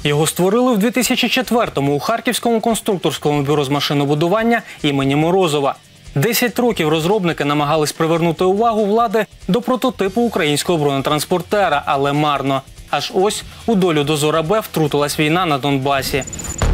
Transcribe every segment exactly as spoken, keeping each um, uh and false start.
Його створили в дві тисячі четвертому у Харківському конструкторському бюро з машинобудування імені Морозова. Десять років розробники намагались привернути увагу влади до прототипу українського бронетранспортера, але марно. Аж ось у долю Дозора Б втрутилась війна на Донбасі.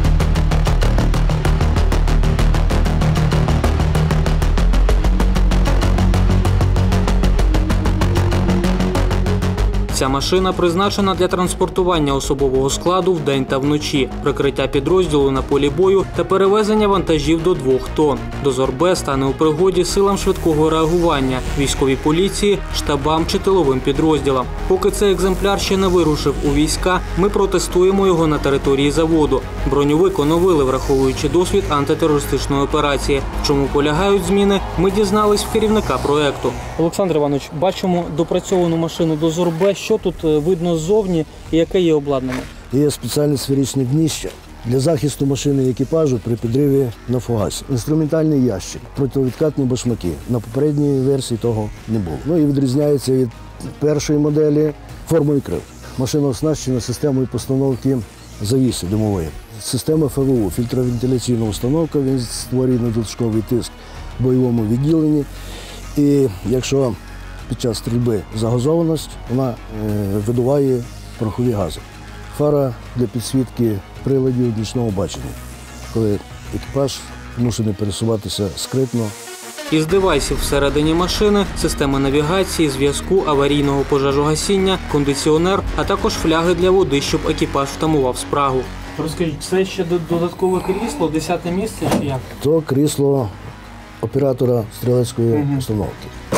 Ця машина призначена для транспортування особового складу вдень та вночі, прикриття підрозділу на полі бою та перевезення вантажів до двох тонн. Дозор Б стане у пригоді силам швидкого реагування, військовій поліції, штабам чи тиловим підрозділам. Поки цей екземпляр ще не вирушив у війська, ми протестуємо його на території заводу. Броньовик оновили, враховуючи досвід антитерористичної операції. В чому полягають зміни, ми дізнались в керівника проєкту. Олександр Іванович, бачимо допрацьовану машину Дозор Б. Що тут видно ззовні і яке є обладнання? Є спеціальні сферичні днища для захисту машини і екіпажу при підриві на фугасі. Інструментальний ящик, противовідкатні башмаки. На попередній версії того не було. Ну і відрізняється від першої моделі формою крил. Машина оснащена системою постановки завіси димової. Система Ф В У, фільтровентиляційна установка, він створює надлишковий тиск в бойовому відділенні. І якщо під час стрільби загазованість, вона видуває порохові гази. Фара для підсвітки приладів нічного бачення, коли екіпаж змушений пересуватися скритно. Із девайсів всередині машини – система навігації, зв'язку, аварійного пожежогасіння, кондиціонер, а також фляги для води, щоб екіпаж втамував спрагу. Розкажіть, це ще додаткове крісло, десяте місце чи як? То крісло оператора стрілецької угу. установки.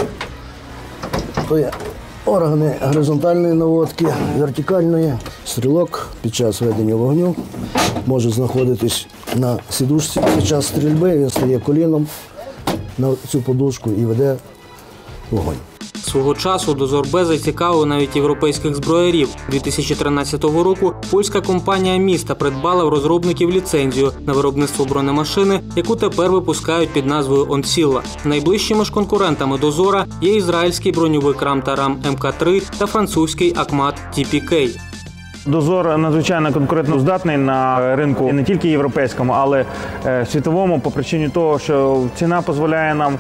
То є органи горизонтальної наводки, вертикальної. Стрілок під час ведення вогню може знаходитись на сідушці. Під час стрільби він стає коліном на цю подушку і веде вогонь. Свого часу Дозор Б зацікавив навіть європейських зброярів. дві тисячі тринадцятого року польська компанія «Міста» придбала в розробників ліцензію на виробництво бронемашини, яку тепер випускають під назвою «Онсілла». Найближчими ж конкурентами Дозора є ізраїльський броньовик Ram-Taram М К три та французький Акмат Ті Пі Кей. Дозор надзвичайно конкурентно здатний на ринку не тільки європейському, але світовому по причині того, що ціна дозволяє нам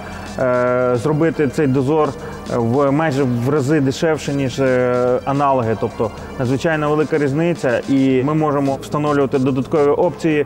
зробити цей дозор в майже в рази дешевше, ніж аналоги. Тобто надзвичайно велика різниця і ми можемо встановлювати додаткові опції.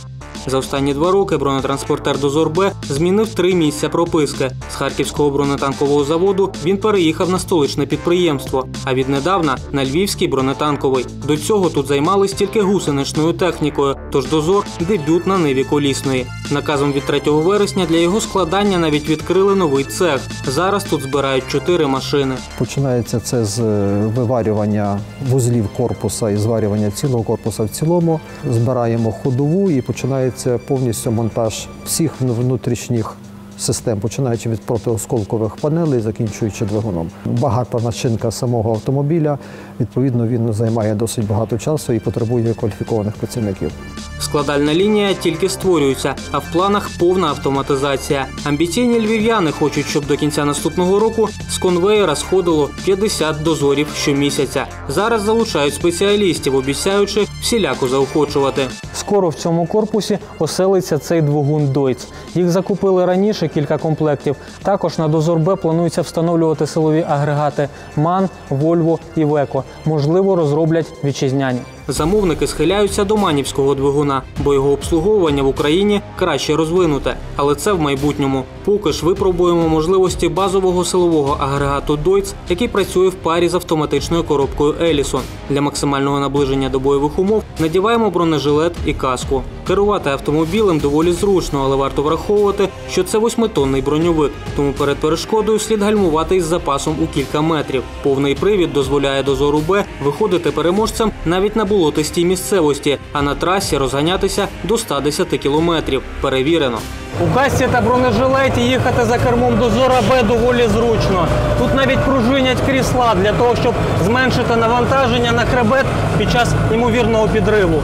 За останні два роки бронетранспортер Дозор Б змінив три місця прописки. З Харківського бронетанкового заводу він переїхав на столичне підприємство, а віднедавна – на Львівський бронетанковий. До цього тут займались тільки гусеничною технікою, тож Дозор – дебют на ниві колісної. Наказом від третього вересня для його складання навіть відкрили новий цех. Зараз тут збирають чотири машини. Починається це з виварювання вузлів корпуса і зварювання цілого корпуса в цілому. Збираємо ходову і починається повністю монтаж всіх внутрішніх систем, починаючи від протиосколкових панелей, закінчуючи двигуном. Багата начинка самого автомобіля, відповідно, він займає досить багато часу і потребує кваліфікованих працівників. Складальна лінія тільки створюється, а в планах повна автоматизація. Амбіційні львів'яни хочуть, щоб до кінця наступного року з конвеєра сходило п'ятдесят дозорів щомісяця. Зараз залучають спеціалістів, обіцяючи всіляко заохочувати. Скоро в цьому корпусі оселиться цей двигун Дойц. Їх закупили раніше кілька комплектів. Також на Дозор Б планується встановлювати силові агрегати МАН, Вольво і Веко. Можливо, розроблять вітчизняні. Замовники схиляються до манівського двигуна, бо його обслуговування в Україні краще розвинуте. Але це в майбутньому. Поки ж випробуємо можливості базового силового агрегату Дойц, який працює в парі з автоматичною коробкою Елісон. Для максимального наближення до бойових умов надіваємо бронежилет і каску. Керувати автомобілем доволі зручно, але варто враховувати, що це восьмитонний броньовик, тому перед перешкодою слід гальмувати із запасом у кілька метрів. Повний привід дозволяє Дозору Б виходити переможцем навіть на болотистій місцевості, а на трасі розганятися до ста десяти кілометрів. Перевірено. У касці та бронежилеті їхати за кермом Дозора Б доволі зручно. Тут навіть пружинять крісла для того, щоб зменшити навантаження на хребет під час ймовірного підриву.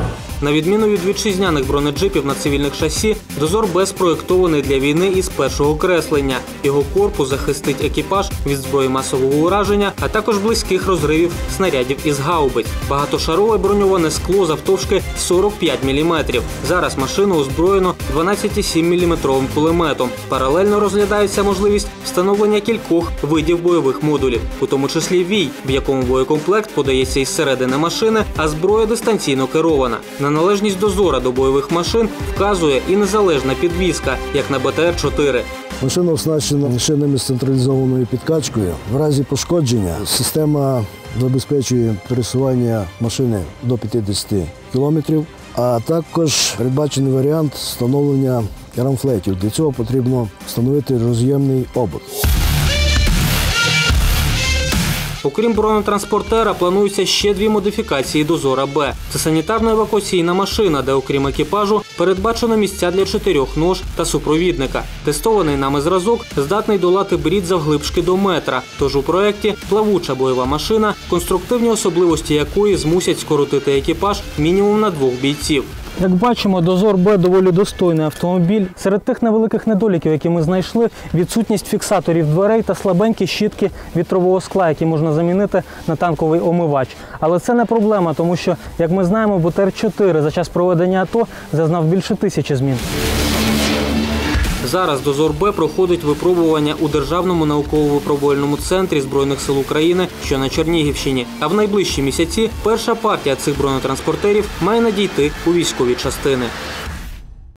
На відміну від вітчизняних бронеджипів на цивільних шасі, «Дозор Б» спроєктований для війни із першого креслення. Його корпус захистить екіпаж від зброї масового ураження, а також близьких розривів снарядів із гаубиць. Багатошарове броньоване скло завтовшки сорок п'ять міліметрів. Зараз машину озброєно дванадцятисемміліметровим кулеметом. Паралельно розглядається можливість встановлення кількох видів бойових модулів, у тому числі «Вій», в якому боєкомплект подається із середини машини, а зброя дистанційно керована. На належність «Дозора» до бойових машин вказує і незалежна підвізка, як на Б Т Р чотири. Машина оснащена шинами з централізованою підкачкою. В разі пошкодження система забезпечує пересування машини до п'ятдесят кілометрів, а також передбачений варіант встановлення рамфлетів. Для цього потрібно встановити роз'ємний обод. Окрім бронетранспортера, плануються ще дві модифікації «Дозора Б». Це санітарно-евакуаційна машина, де окрім екіпажу передбачено місця для чотирьох нож та супровідника. Тестований нами зразок здатний долати брід завглибшки до метра. Тож у проєкті плавуча бойова машина, конструктивні особливості якої змусять скоротити екіпаж мінімум на двох бійців. Як бачимо, «Дозор Б» доволі достойний автомобіль. Серед тих невеликих недоліків, які ми знайшли, відсутність фіксаторів дверей та слабенькі щітки вітрового скла, які можна замінити на танковий омивач. Але це не проблема, тому що, як ми знаємо, Б Т Р чотири за час проведення АТО зазнав більше тисячі змін. Зараз «Дозор Б» проходить випробування у Державному науково-випробувальному центрі Збройних сил України, що на Чернігівщині. А в найближчі місяці перша партія цих бронетранспортерів має надійти у військові частини.